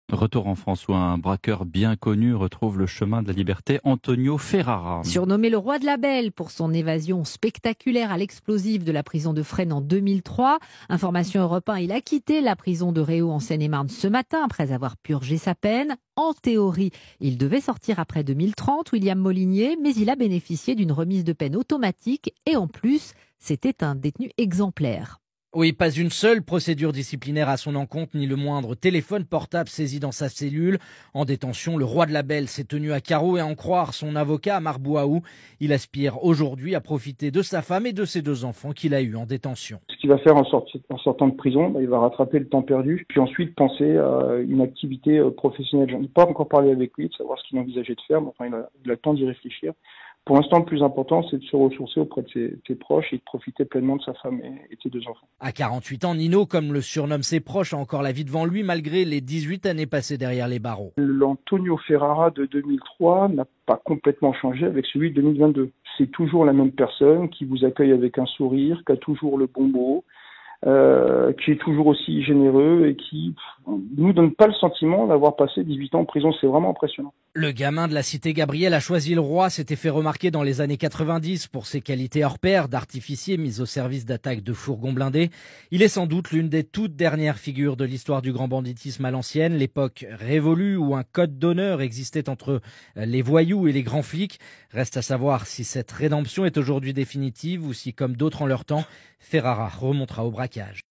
Retour en France où un braqueur bien connu retrouve le chemin de la liberté, Antonio Ferrara. Surnommé le roi de la belle pour son évasion spectaculaire à l'explosif de la prison de Fresnes en 2003, Information Europe 1, il a quitté la prison de Réau en Seine-et-Marne ce matin après avoir purgé sa peine. En théorie, il devait sortir après 2030, William Molinier, mais il a bénéficié d'une remise de peine automatique et en plus, c'était un détenu exemplaire. Oui, pas une seule procédure disciplinaire à son encontre, ni le moindre téléphone portable saisi dans sa cellule. En détention, le roi de la belle s'est tenu à carreau et à en croire son avocat Amar Bouaou. Il aspire aujourd'hui à profiter de sa femme et de ses 2 enfants qu'il a eus en détention. Ce qu'il va faire en sortant de prison, il va rattraper le temps perdu, puis ensuite penser à une activité professionnelle. Je n'ai pas encore parlé avec lui, de savoir ce qu'il envisageait de faire, mais enfin, il a le temps d'y réfléchir. Pour l'instant, le plus important, c'est de se ressourcer auprès de ses proches et de profiter pleinement de sa femme et de ses 2 enfants. À 48 ans, Nino, comme le surnomment ses proches, a encore la vie devant lui malgré les 18 années passées derrière les barreaux. L'Antonio Ferrara de 2003 n'a pas complètement changé avec celui de 2022. C'est toujours la même personne qui vous accueille avec un sourire, qui a toujours le bon mot, qui est toujours aussi généreux et qui nous donne pas le sentiment d'avoir passé 18 ans en prison. C'est vraiment impressionnant. Le gamin de la cité Gabriel a choisi le roi, s'était fait remarquer dans les années 90 pour ses qualités hors pair d'artificier mis au service d'attaques de fourgons blindés. Il est sans doute l'une des toutes dernières figures de l'histoire du grand banditisme à l'ancienne, l'époque révolue où un code d'honneur existait entre les voyous et les grands flics. Reste à savoir si cette rédemption est aujourd'hui définitive ou si, comme d'autres en leur temps, Ferrara remontera au braquage.